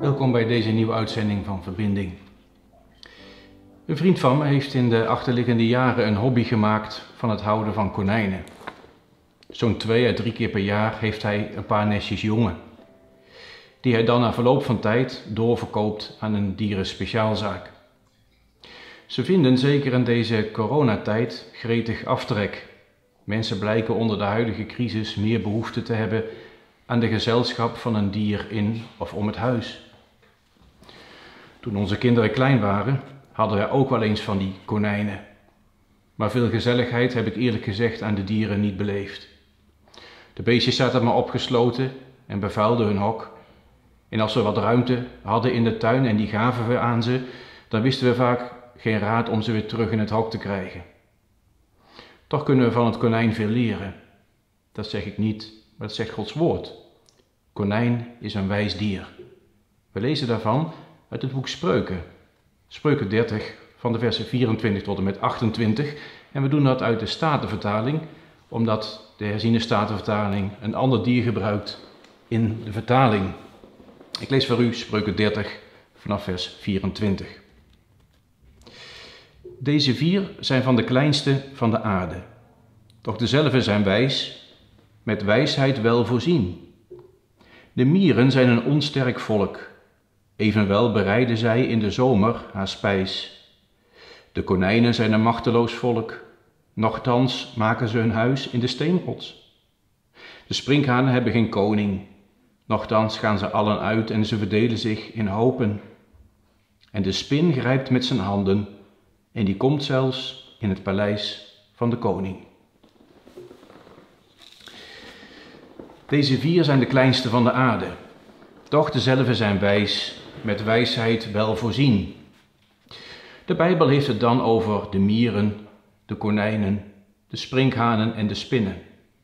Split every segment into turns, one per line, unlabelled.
Welkom bij deze nieuwe uitzending van Verbinding. Een vriend van me heeft in de achterliggende jaren een hobby gemaakt van het houden van konijnen. Zo'n 2 à 3 keer per jaar heeft hij een paar nestjes jongen, die hij dan na verloop van tijd doorverkoopt aan een dierenspeciaalzaak. Ze vinden zeker in deze coronatijd gretig aftrek. Mensen blijken onder de huidige crisis meer behoefte te hebben aan de gezelschap van een dier in of om het huis. Toen onze kinderen klein waren, hadden wij ook wel eens van die konijnen. Maar veel gezelligheid heb ik eerlijk gezegd aan de dieren niet beleefd. De beestjes zaten maar opgesloten en bevuilden hun hok. En als we wat ruimte hadden in de tuin en die gaven we aan ze, dan wisten we vaak geen raad om ze weer terug in het hok te krijgen. Toch kunnen we van het konijn veel leren. Dat zeg ik niet, maar dat zegt Gods woord. Konijn is een wijs dier. We lezen daarvan uit het boek Spreuken. Spreuken 30 van de versen 24 tot en met 28. En we doen dat uit de Statenvertaling, omdat de herziene Statenvertaling een ander dier gebruikt in de vertaling. Ik lees voor u Spreuken 30 vanaf vers 24. Deze 4 zijn van de kleinste van de aarde. Doch dezelfde zijn wijs, met wijsheid wel voorzien. De mieren zijn een onsterk volk. Evenwel bereiden zij in de zomer haar spijs. De konijnen zijn een machteloos volk. Nochtans maken ze hun huis in de steenrots. De sprinkhanen hebben geen koning. Nochtans gaan ze allen uit en ze verdelen zich in hopen. En de spin grijpt met zijn handen en die komt zelfs in het paleis van de koning. Deze 4 zijn de kleinste van de aarde. Doch dezelfde zijn wijs, met wijsheid wel voorzien. De Bijbel heeft het dan over de mieren, de konijnen, de sprinkhanen en de spinnen.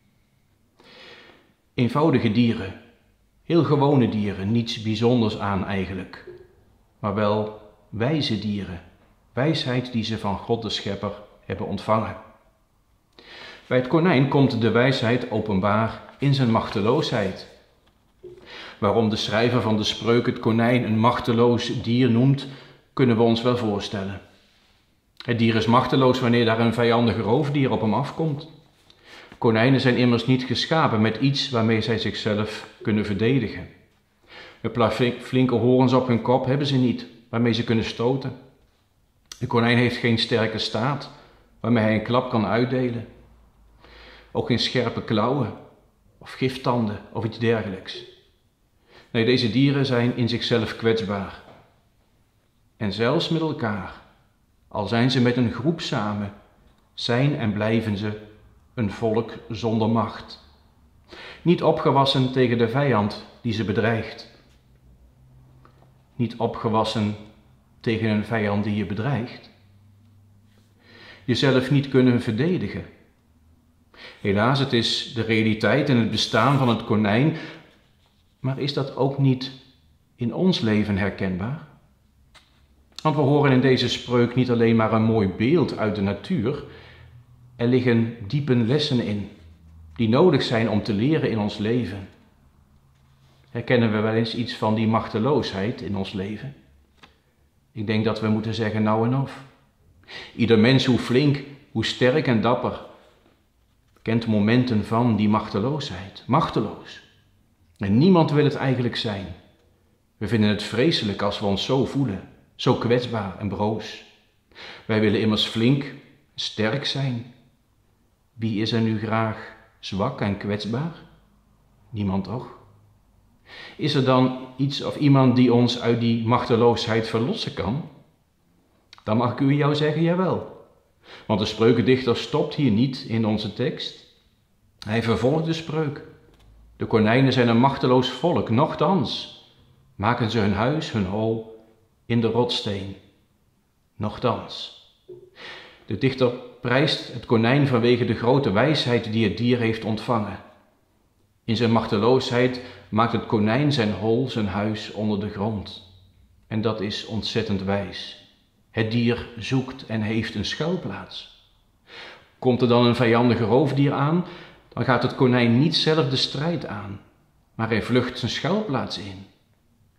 Eenvoudige dieren, heel gewone dieren, niets bijzonders aan eigenlijk. Maar wel wijze dieren, wijsheid die ze van God de Schepper hebben ontvangen. Bij het konijn komt de wijsheid openbaar in zijn machteloosheid. Waarom de schrijver van de Spreuk het konijn een machteloos dier noemt, kunnen we ons wel voorstellen. Het dier is machteloos wanneer daar een vijandig roofdier op hem afkomt. Konijnen zijn immers niet geschapen met iets waarmee zij zichzelf kunnen verdedigen. Een paar flinke horens op hun kop hebben ze niet, waarmee ze kunnen stoten. De konijn heeft geen sterke staart, waarmee hij een klap kan uitdelen. Ook geen scherpe klauwen of giftanden of iets dergelijks. Nee, deze dieren zijn in zichzelf kwetsbaar. En zelfs met elkaar, al zijn ze met een groep samen, zijn en blijven ze een volk zonder macht. Niet opgewassen tegen de vijand die ze bedreigt. Niet opgewassen tegen een vijand die je bedreigt. Jezelf niet kunnen verdedigen. Helaas, het is de realiteit en het bestaan van het konijn, maar is dat ook niet in ons leven herkenbaar? Want we horen in deze spreuk niet alleen maar een mooi beeld uit de natuur, er liggen diepe lessen in, die nodig zijn om te leren in ons leven. Herkennen we wel eens iets van die machteloosheid in ons leven? Ik denk dat we moeten zeggen nou en of. Ieder mens, hoe flink, hoe sterk en dapper, kent momenten van die machteloosheid. Machteloos. En niemand wil het eigenlijk zijn. We vinden het vreselijk als we ons zo voelen, zo kwetsbaar en broos. Wij willen immers flink, sterk zijn. Wie is er nu graag zwak en kwetsbaar? Niemand toch? Is er dan iets of iemand die ons uit die machteloosheid verlossen kan? Dan mag ik u en jou zeggen, jawel. Want de spreukendichter stopt hier niet in onze tekst. Hij vervolgt de spreuk. De konijnen zijn een machteloos volk, nochtans maken ze hun huis, hun hol, in de rotssteen. Nochtans. De dichter prijst het konijn vanwege de grote wijsheid die het dier heeft ontvangen. In zijn machteloosheid maakt het konijn zijn hol, zijn huis onder de grond. En dat is ontzettend wijs. Het dier zoekt en heeft een schuilplaats. Komt er dan een vijandige roofdier aan, dan gaat het konijn niet zelf de strijd aan, maar hij vlucht zijn schuilplaats in.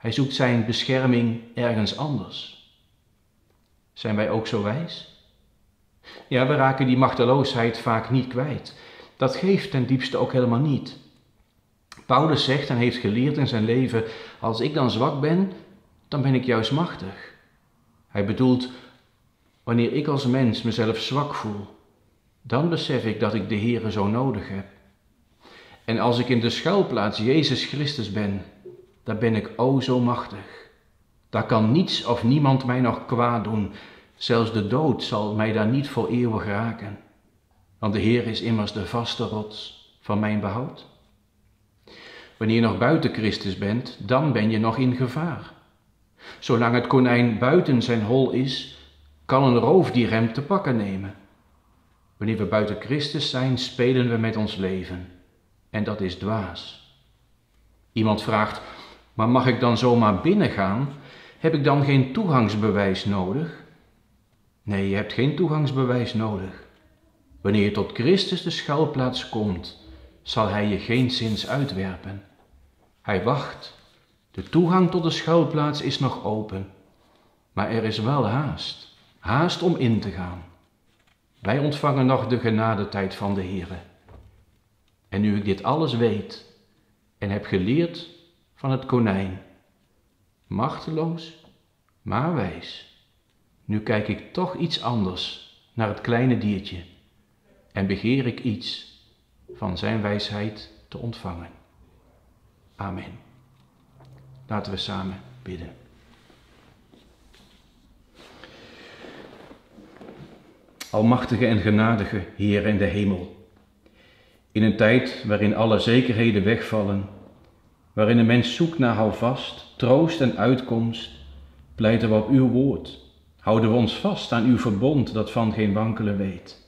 Hij zoekt zijn bescherming ergens anders. Zijn wij ook zo wijs? Ja, we raken die machteloosheid vaak niet kwijt. Dat geeft ten diepste ook helemaal niet. Paulus zegt en heeft geleerd in zijn leven, als ik dan zwak ben, dan ben ik juist machtig. Hij bedoelt, wanneer ik als mens mezelf zwak voel, dan besef ik dat ik de Heere zo nodig heb. En als ik in de schuilplaats Jezus Christus ben, dan ben ik o zo machtig. Daar kan niets of niemand mij nog kwaad doen. Zelfs de dood zal mij daar niet voor eeuwig raken. Want de Heer is immers de vaste rots van mijn behoud. Wanneer je nog buiten Christus bent, dan ben je nog in gevaar. Zolang het konijn buiten zijn hol is, kan een roofdier hem te pakken nemen. Wanneer we buiten Christus zijn, spelen we met ons leven. En dat is dwaas. Iemand vraagt, maar mag ik dan zomaar binnengaan? Heb ik dan geen toegangsbewijs nodig? Nee, je hebt geen toegangsbewijs nodig. Wanneer je tot Christus de schuilplaats komt, zal hij je geenszins uitwerpen. Hij wacht. De toegang tot de schuilplaats is nog open. Maar er is wel haast. Haast om in te gaan. Wij ontvangen nog de genadetijd van de Heere. En nu ik dit alles weet en heb geleerd van het konijn, machteloos, maar wijs, nu kijk ik toch iets anders naar het kleine diertje en begeer ik iets van zijn wijsheid te ontvangen. Amen. Laten we samen bidden. Almachtige en genadige Heer in de hemel, in een tijd waarin alle zekerheden wegvallen, waarin een mens zoekt naar houvast, troost en uitkomst, pleiten we op uw woord, houden we ons vast aan uw verbond dat van geen wankelen weet.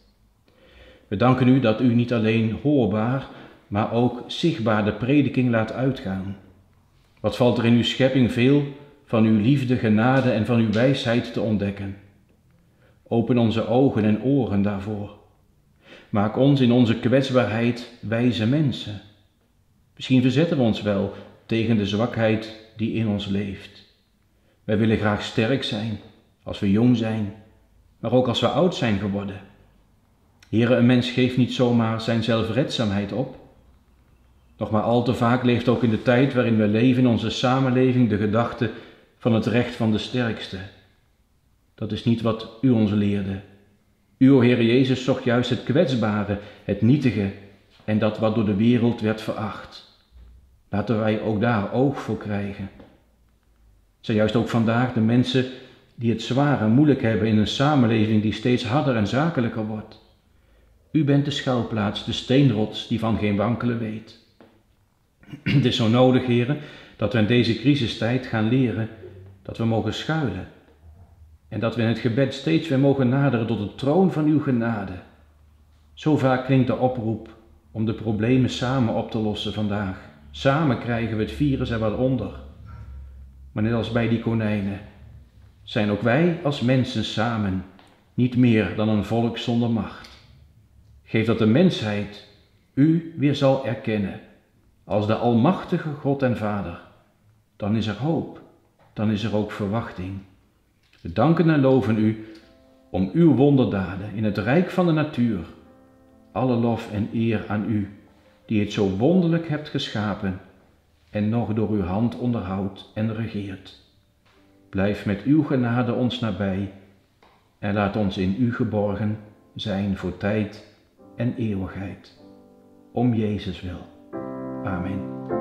We danken u dat u niet alleen hoorbaar, maar ook zichtbaar de prediking laat uitgaan. Wat valt er in uw schepping veel van uw liefde, genade en van uw wijsheid te ontdekken. Open onze ogen en oren daarvoor. Maak ons in onze kwetsbaarheid wijze mensen. Misschien verzetten we ons wel tegen de zwakheid die in ons leeft. Wij willen graag sterk zijn, als we jong zijn, maar ook als we oud zijn geworden. Heere, een mens geeft niet zomaar zijn zelfredzaamheid op. Nog maar al te vaak leeft ook in de tijd waarin we leven in onze samenleving de gedachte van het recht van de sterkste. Dat is niet wat u ons leerde. U, o Heere Jezus, zocht juist het kwetsbare, het nietige en dat wat door de wereld werd veracht. Laten wij ook daar oog voor krijgen. Zijn juist ook vandaag de mensen die het zwaar en moeilijk hebben in een samenleving die steeds harder en zakelijker wordt. U bent de schuilplaats, de steenrots die van geen wankelen weet. Het is zo nodig, Heere, dat we in deze crisistijd gaan leren dat we mogen schuilen. En dat we in het gebed steeds weer mogen naderen tot de troon van uw genade. Zo vaak klinkt de oproep om de problemen samen op te lossen vandaag. Samen krijgen we het virus er wel onder. Maar net als bij die konijnen, zijn ook wij als mensen samen niet meer dan een volk zonder macht. Geef dat de mensheid u weer zal erkennen als de almachtige God en Vader. Dan is er hoop, dan is er ook verwachting. We danken en loven u om uw wonderdaden in het rijk van de natuur. Alle lof en eer aan u, die het zo wonderlijk hebt geschapen en nog door uw hand onderhoudt en regeert. Blijf met uw genade ons nabij en laat ons in u geborgen zijn voor tijd en eeuwigheid. Om Jezus wil. Amen.